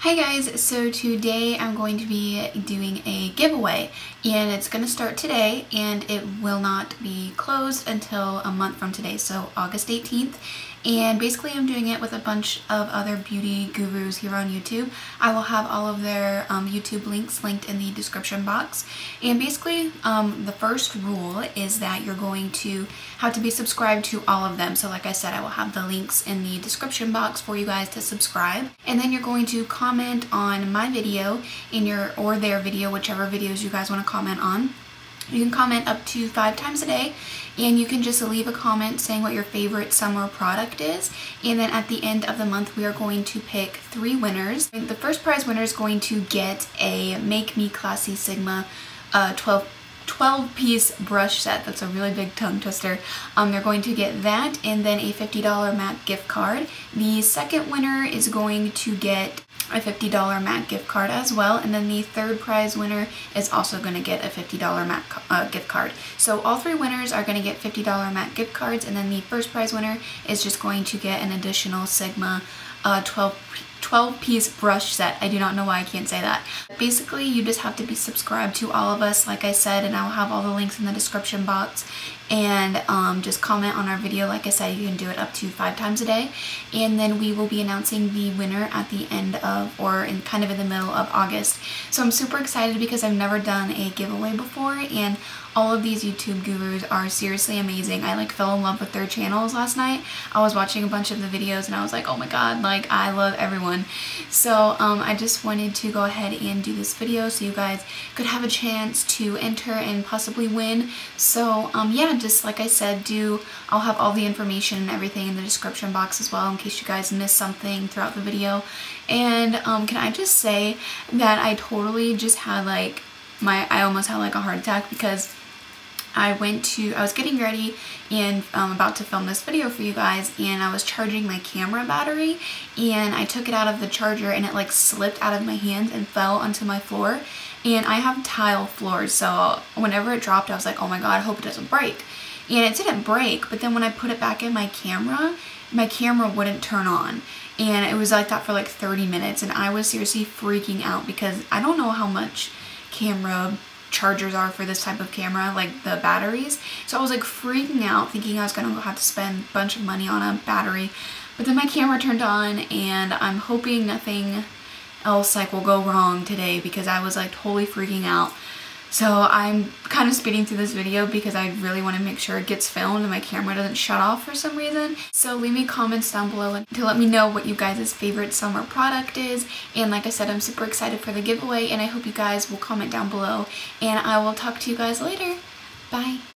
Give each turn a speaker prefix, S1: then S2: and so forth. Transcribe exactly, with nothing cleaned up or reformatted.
S1: Hi guys, so today I'm going to be doing a giveaway and it's going to start today and it will not be closed until a month from today, so August eighteenth. And basically I'm doing it with a bunch of other beauty gurus here on YouTube. I will have all of their um, YouTube links linked in the description box. And basically um, the first rule is that you're going to have to be subscribed to all of them. So like I said, I will have the links in the description box for you guys to subscribe. And then you're going to comment on my video in your or their video, whichever videos you guys want to comment on. You can comment up to five times a day, and you can just leave a comment saying what your favorite summer product is. And then at the end of the month, we are going to pick three winners. The first prize winner is going to get a Make Me Classy Sigma uh, twelve piece brush set. That's a really big tongue twister. Um, they're going to get that and then a fifty dollar MAC gift card. The second winner is going to get a fifty dollar MAC gift card as well, and then the third prize winner is also going to get a fifty dollar MAC uh, gift card. So all three winners are going to get fifty dollar MAC gift cards, and then the first prize winner is just going to get an additional Sigma uh, twelve piece brush set. I do not know why I can't say that. Basically, you just have to be subscribed to all of us, like I said, and I'll have all the links in the description box. And um, just comment on our video. Like I said, you can do it up to five times a day, and then we will be announcing the winner at the end of, or in kind of in the middle of August. So I'm super excited because I've never done a giveaway before, and all of these YouTube gurus are seriously amazing. I like fell in love with their channels last night. I was watching a bunch of the videos and I was like, oh my god, like I love everyone. So um, I just wanted to go ahead and do this video so you guys could have a chance to enter and possibly win. So um, yeah, just like I said, do I'll have all the information and everything in the description box as well in case you guys missed something throughout the video. And um, can I just say that I totally just had like my I almost had like a heart attack because I went to, I was getting ready and um, about to film this video for you guys, and I was charging my camera battery and I took it out of the charger and it like slipped out of my hands and fell onto my floor. And I have tile floors, so whenever it dropped I was like, oh my god, I hope it doesn't break. And it didn't break, but then when I put it back in my camera, my camera wouldn't turn on. And it was like that for like thirty minutes, and I was seriously freaking out because I don't know how much camera chargers are for this type of camera, like the batteries. So I was like freaking out thinking I was gonna have to spend a bunch of money on a battery, but then my camera turned on, and I'm hoping nothing else like will go wrong today because I was like totally freaking out. So I'm kind of speeding through this video because I really want to make sure it gets filmed and my camera doesn't shut off for some reason. So leave me comments down below to let me know what you guys' favorite summer product is. And like I said, I'm super excited for the giveaway, and I hope you guys will comment down below, and I will talk to you guys later. Bye.